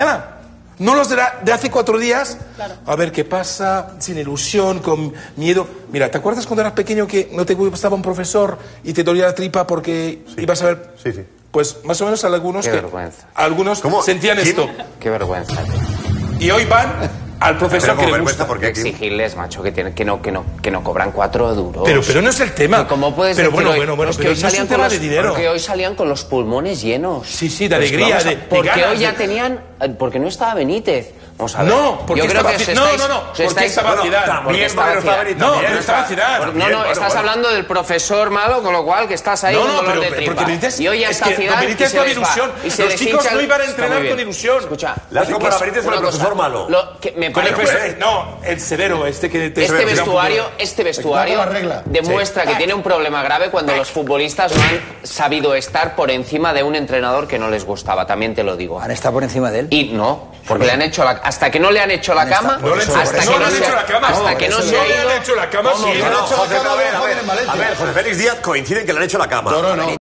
No los de hace 4 días, a ver qué pasa, sin ilusión, con miedo. Mira, ¿te acuerdas cuando eras pequeño que no te gustaba un profesor y te dolía la tripa porque ibas a ver? Sí, sí. Pues más o menos algunos, Qué vergüenza. Algunos sentían esto. Qué vergüenza. Y hoy van al profesor que le gusta. ¿Por qué? Exigirles, macho, que no cobran 4 duros. Pero no es el tema. ¿Cómo puedes pero decir bueno, hoy? pero no es un tema de dinero. Porque hoy salían con los pulmones llenos. Sí, de alegría, porque ganas, hoy ya tenían... Porque no estaba Benítez. Vamos a ver. No, porque yo creo que porque estaba Zidane. También estaba Zidane. No, estás hablando del profesor malo, con lo cual que estás ahí con dolor de tripa. Y hoy ya está Zidane y se les va. Los chicos no iban a entrenar con ilusión. Escucha. Las comparas Benítez con el profesor malo. No, el severo, Este vestuario demuestra que tiene un problema grave cuando los futbolistas no han sabido estar por encima de un entrenador que no les gustaba, también te lo digo. ¿Han estado por encima de él? Y no, porque le han hecho hasta que no le han hecho la cama, hasta que no se ha ido. A ver, José Félix Díaz coincide en que le han hecho la cama. No.